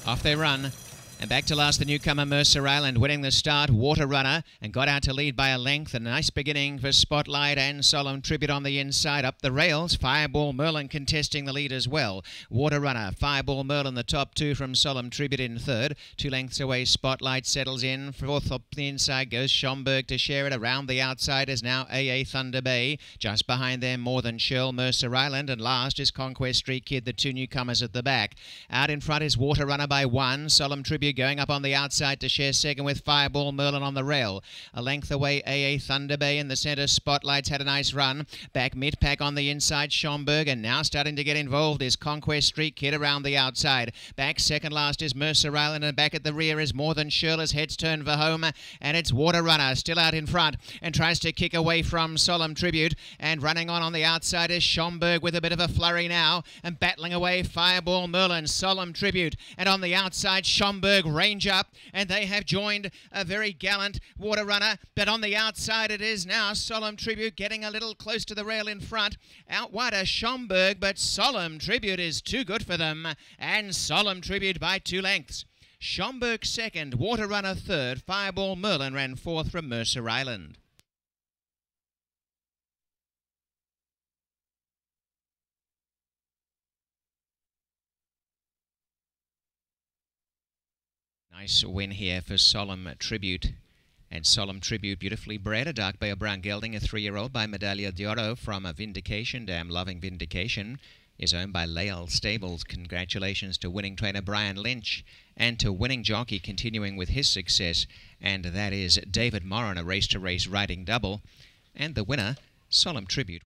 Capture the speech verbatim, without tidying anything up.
Off they run. And back to last, the newcomer Mercer Island, winning the start, Water Runner, and got out to lead by a length. A nice beginning for Spotlight and Solemn Tribute on the inside. Up the rails, Fireball Merlin contesting the lead as well. Water Runner, Fireball Merlin, the top two from Solemn Tribute in third. Two lengths away, Spotlight settles in. Fourth up the inside goes Schomburg to share it. Around the outside is now A A Thunder Bay. Just behind them, More Than Shirl, Mercer Island. And last is Conquest Street Kid, the two newcomers at the back. Out in front is Water Runner by one. Solemn Tribute going up on the outside to share second with Fireball Merlin on the rail. A length away, A A Thunder Bay in the centre. Spotlight's had a nice run. Back mid-pack on the inside, Schomburg, and now starting to get involved is Conquest Street Kid around the outside. Back second last is Mercer Island, and back at the rear is More Than Shirl as heads turn for home, and it's Water Runner still out in front and tries to kick away from Solemn Tribute, and running on on the outside is Schomburg with a bit of a flurry now, and battling away Fireball Merlin, Solemn Tribute, and on the outside Schomburg range up, and they have joined a very gallant Water Runner, but on the outside it is now Solemn Tribute getting a little close to the rail in front. Out wider Schomburg, but Solemn Tribute is too good for them, and Solemn Tribute by two lengths. Schomburg second, Water Runner third, Fireball Merlin ran fourth from Mercer Island. Nice win here for Solemn Tribute. And Solemn Tribute, beautifully bred, a dark bay of brown gelding, a three-year-old by Medaglia d'Oro from a Vindication Dam. Loving Vindication is owned by Lael Stables. Congratulations to winning trainer Brian Lynch and to winning jockey continuing with his success. And that is David Moran, a race-to-race riding double. And the winner, Solemn Tribute.